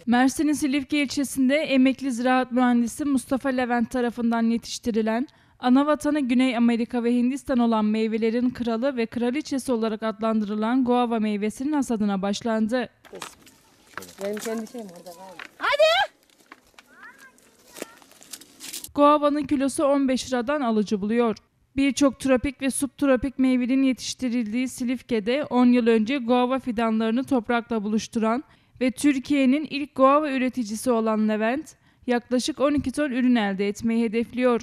Mersin'in Silifke ilçesinde emekli ziraat mühendisi Mustafa Levent tarafından yetiştirilen, ana vatanı Güney Amerika ve Hindistan olan meyvelerin kralı ve kraliçesi olarak adlandırılan guava meyvesinin hasadına başlandı. Benim kendi şeyim orada kaldı. Guava'nın kilosu 15 liradan alıcı buluyor. Birçok tropik ve subtropik meyvenin yetiştirildiği Silifke'de 10 yıl önce guava fidanlarını toprakla buluşturan ve Türkiye'nin ilk guava üreticisi olan Levent, yaklaşık 12 ton ürün elde etmeyi hedefliyor.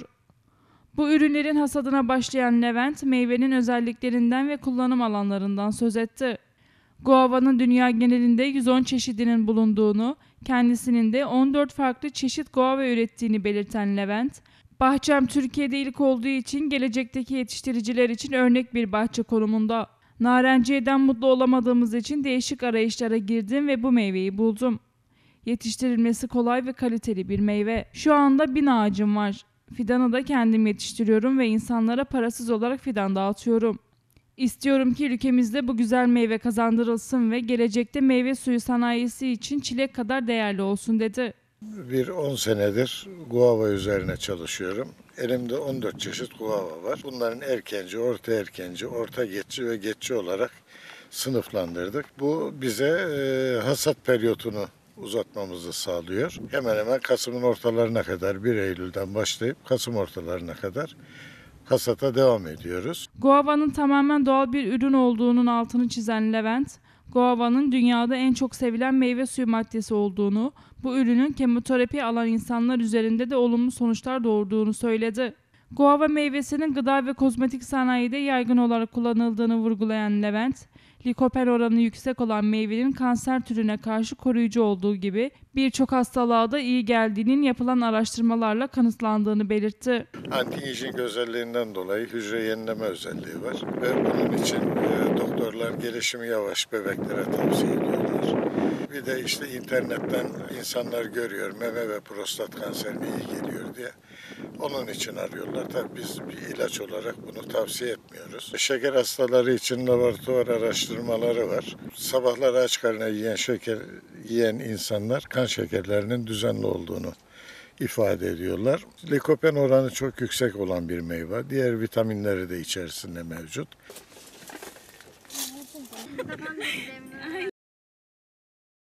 Bu ürünlerin hasadına başlayan Levent, meyvenin özelliklerinden ve kullanım alanlarından söz etti. Guava'nın dünya genelinde 110 çeşidinin bulunduğunu, kendisinin de 14 farklı çeşit guava ürettiğini belirten Levent, "Bahçem Türkiye'de ilk olduğu için gelecekteki yetiştiriciler için örnek bir bahçe konumunda. Narenciyeden mutlu olamadığımız için değişik arayışlara girdim ve bu meyveyi buldum. Yetiştirilmesi kolay ve kaliteli bir meyve. Şu anda 1000 ağacım var. Fidanı da kendim yetiştiriyorum ve insanlara parasız olarak fidan dağıtıyorum. İstiyorum ki ülkemizde bu güzel meyve kazandırılsın ve gelecekte meyve suyu sanayisi için çilek kadar değerli olsun," dedi. Bir 10 senedir guava üzerine çalışıyorum. Elimde 14 çeşit guava var. Bunların erkenci, orta erkenci, orta geçici ve geçici olarak sınıflandırdık. Bu bize hasat periyotunu uzatmamızı sağlıyor. Hemen hemen Kasım'ın ortalarına kadar, 1 Eylül'den başlayıp Kasım ortalarına kadar hasata devam ediyoruz. Guava'nın tamamen doğal bir ürün olduğunun altını çizen Levent, guava'nın dünyada en çok sevilen meyve suyu maddesi olduğunu, bu ürünün kemoterapi alan insanlar üzerinde de olumlu sonuçlar doğurduğunu söyledi. Guava meyvesinin gıda ve kozmetik sanayide yaygın olarak kullanıldığını vurgulayan Levent, likopen oranı yüksek olan meyvenin kanser türüne karşı koruyucu olduğu gibi birçok hastalığa da iyi geldiğinin yapılan araştırmalarla kanıtlandığını belirtti. Anti-aging özelliğinden dolayı hücre yenileme özelliği var ve bunun için doktorlar gelişimi yavaş bebeklere tavsiye ediyorlar. Bir de işte internetten insanlar görüyor meme ve prostat kanserine iyi geliyor diye. Onun için arıyorlar. Tabii biz bir ilaç olarak bunu tavsiye etmiyoruz. Şeker hastaları için laboratuvar araştırmaları var. Sabahları aç karnına yiyen insanlar kan şekerlerinin düzenli olduğunu ifade ediyorlar. Likopen oranı çok yüksek olan bir meyve. Diğer vitaminleri de içerisinde mevcut.